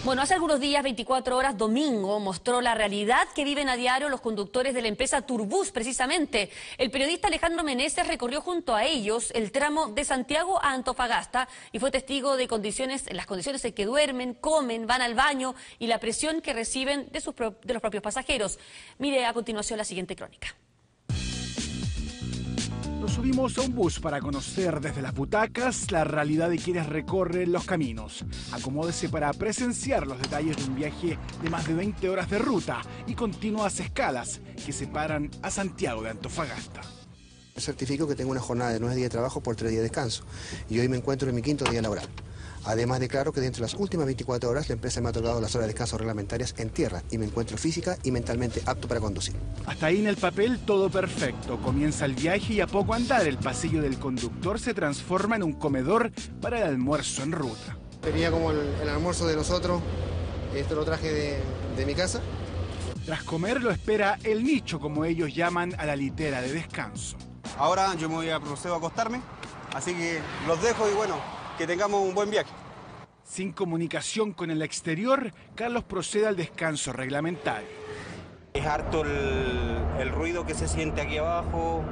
Bueno, hace algunos días, 24 horas, domingo, mostró la realidad que viven a diario los conductores de la empresa Turbus, precisamente. El periodista Alejandro Meneses recorrió junto a ellos el tramo de Santiago a Antofagasta y fue testigo de las condiciones en que duermen, comen, van al baño y la presión que reciben de los propios pasajeros. Mire a continuación la siguiente crónica. Nos subimos a un bus para conocer desde las butacas la realidad de quienes recorren los caminos. Acomódese para presenciar los detalles de un viaje de más de 20 horas de ruta y continuas escalas que separan a Santiago de Antofagasta. Certifico que tengo una jornada de 9 días de trabajo por 3 días de descanso y hoy me encuentro en mi 5.º día laboral. Además declaro que dentro de las últimas 24 horas la empresa me ha otorgado las horas de descanso reglamentarias en tierra y me encuentro física y mentalmente apto para conducir. Hasta ahí en el papel todo perfecto. Comienza el viaje y a poco andar el pasillo del conductor se transforma en un comedor para el almuerzo en ruta. Tenía como el almuerzo de nosotros, esto lo traje de mi casa. Tras comer lo espera el nicho, como ellos llaman a la litera de descanso. Ahora yo me voy a proceder a acostarme, así que los dejo y bueno, que tengamos un buen viaje. Sin comunicación con el exterior, Carlos procede al descanso reglamentario. Es harto el ruido que se siente aquí abajo.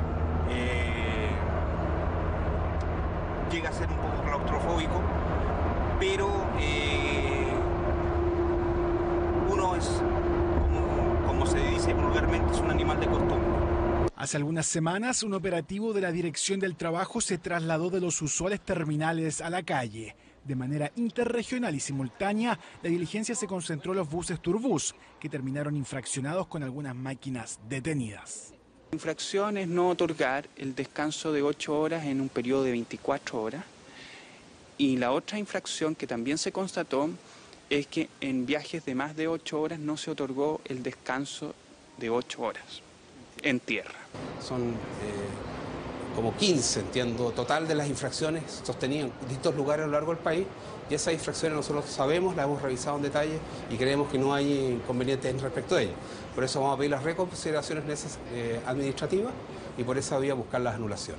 Llega a ser un poco claustrofóbico, pero uno es, como se dice vulgarmente, es un animal de costumbre. Hace algunas semanas, un operativo de la Dirección del Trabajo se trasladó de los usuales terminales a la calle. De manera interregional y simultánea, la diligencia se concentró en los buses Turbus, que terminaron infraccionados con algunas máquinas detenidas. La infracción es no otorgar el descanso de 8 horas en un periodo de 24 horas. Y la otra infracción que también se constató es que en viajes de más de 8 horas no se otorgó el descanso de 8 horas en tierra. Son como 15, entiendo, total de las infracciones sostenidas en distintos lugares a lo largo del país, y esas infracciones nosotros sabemos, las hemos revisado en detalle y creemos que no hay inconvenientes respecto de ellas. Por eso vamos a pedir las reconsideraciones administrativas y por esa vía buscar las anulaciones.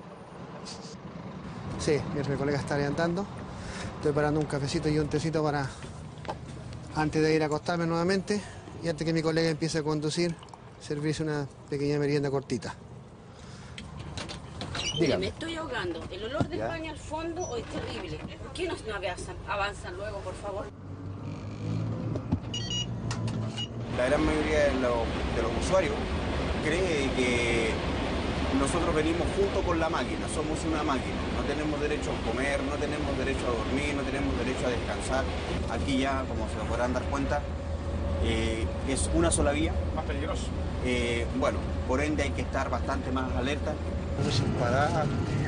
Sí, mi colega está levantando. Estoy parando un cafecito y un tecito para antes de ir a acostarme nuevamente y antes que mi colega empiece a conducir, servirse una pequeña merienda cortita. Mire, me estoy ahogando. El olor del baño al fondo hoy es terrible. ¿Por qué no avanzan luego, por favor? La gran mayoría de los usuarios cree que nosotros venimos junto con la máquina, somos una máquina. No tenemos derecho a comer, no tenemos derecho a dormir, no tenemos derecho a descansar. Aquí ya, como se podrán dar cuenta, es una sola vía. Más peligroso. Bueno, por ende hay que estar bastante más alerta. Sin parar.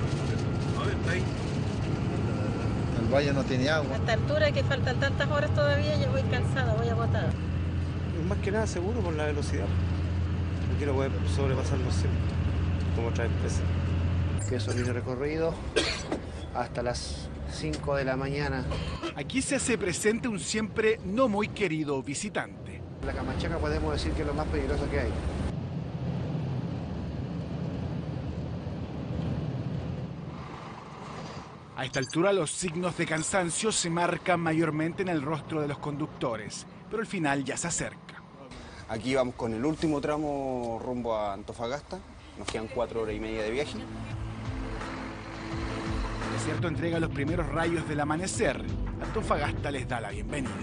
El baño no tiene agua. A esta altura que faltan tantas horas todavía, yo voy cansada, voy agotada. Más que nada seguro por la velocidad. No quiero poder sobrepasarlo siempre, como otra empresa. Que eso viene recorrido hasta las 5 de la mañana. Aquí se hace presente un siempre no muy querido visitante. La Camachaca podemos decir que es lo más peligroso que hay. A esta altura los signos de cansancio se marcan mayormente en el rostro de los conductores, pero el final ya se acerca. Aquí vamos con el último tramo rumbo a Antofagasta. Nos quedan 4 horas y media de viaje. El desierto entrega los primeros rayos del amanecer. Antofagasta les da la bienvenida.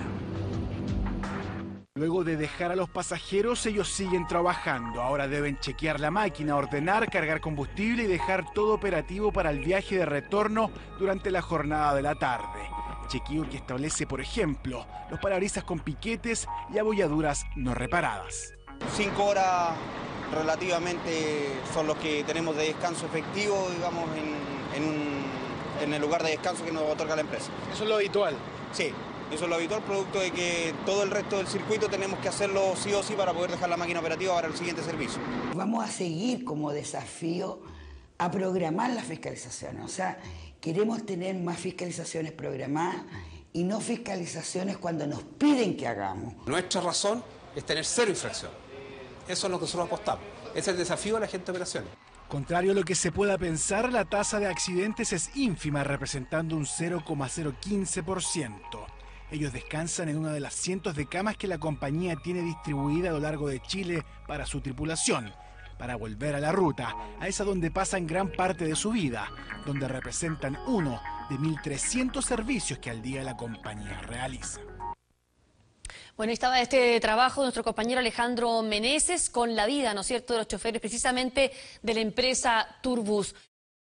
Luego de dejar a los pasajeros, ellos siguen trabajando. Ahora deben chequear la máquina, ordenar, cargar combustible y dejar todo operativo para el viaje de retorno durante la jornada de la tarde. Chequeo que establece, por ejemplo, los parabrisas con piquetes y abolladuras no reparadas. 5 horas relativamente son los que tenemos de descanso efectivo, digamos, en el lugar de descanso que nos otorga la empresa. Eso es lo habitual. Sí. Eso es lo habitual, producto de que todo el resto del circuito tenemos que hacerlo sí o sí para poder dejar la máquina operativa para el siguiente servicio. Vamos a seguir como desafío a programar las fiscalizaciones. O sea, queremos tener más fiscalizaciones programadas y no fiscalizaciones cuando nos piden que hagamos. Nuestra razón es tener 0 infracción. Eso es lo que nosotros apostamos. Es el desafío de la gente de operaciones. Contrario a lo que se pueda pensar, la tasa de accidentes es ínfima, representando un 0,015%. Ellos descansan en una de las cientos de camas que la compañía tiene distribuida a lo largo de Chile para su tripulación, para volver a la ruta, a esa donde pasan gran parte de su vida, donde representan uno de 1.300 servicios que al día la compañía realiza. Bueno, ahí estaba este trabajo de nuestro compañero Alejandro Meneses con la vida, ¿no es cierto?, de los choferes precisamente de la empresa Turbus.